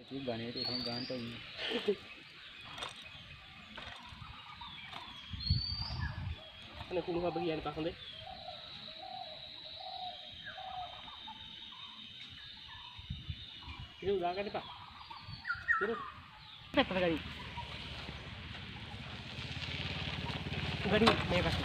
Itu gane itu kan gantung. Ano kumuha bagian pa kundi? Ini udah kan Pak? Terus. Apa tadi? Gani මේ පස්සේ.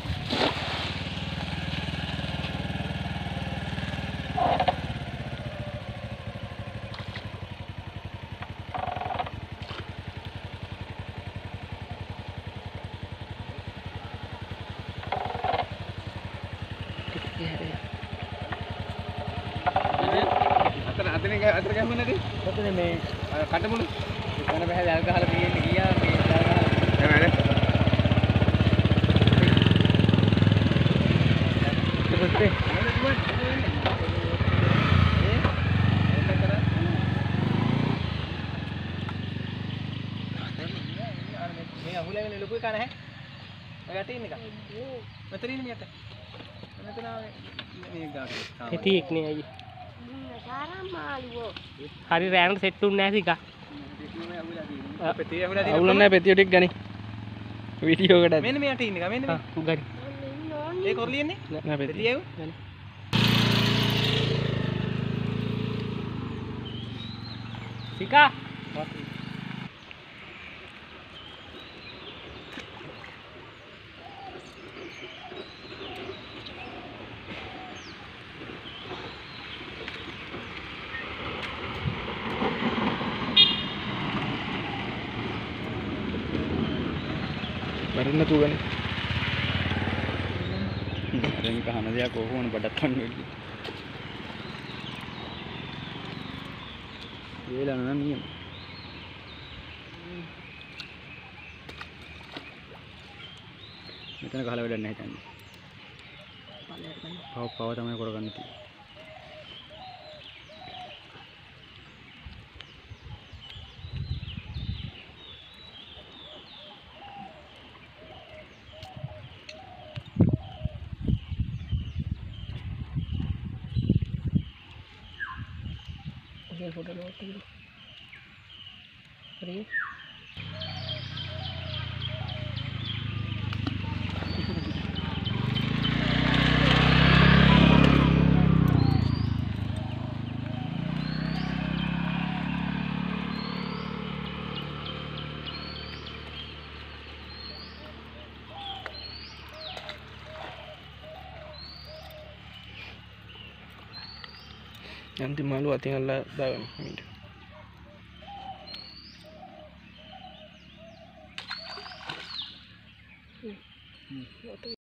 අතර ගමන නැති. කොතන මේ කටමුණු. එතන බෑ දැල් ගහලා තියෙන්නේ ගියා මේ දැල් ගහලා. නෑ නෑ. මේ අහුලගෙන ලොකු එක නැහැ. ඔය යටේ ඉන්න එක. මෙතන ඉන්න මියට. මෙතන මේ ගාට. පෙතියෙක් නේ අයියේ. හරි රෑනට සෙට් උන්නේ නැහැ සිකා. පෙතිය අහුලා තියෙනවා. අවුලක් නැහැ පෙතිය ටික ගනි. වීඩියෝ එකකට. මෙන්න මෙයාට ඉන්න එක මෙන්න මේ. ගනි. ඒ කොරලියන්නේ? නෑ පෙතිය ඇව්. ගනි. සිකා. Baru tuh kan. Ada yang kahana dia kok pun badatan lagi. Ye lah nana ni. Metan kahala beda nahi tanya. Pau tamai korban itu. Photo लो अरे nanti malu tinggal daun ini.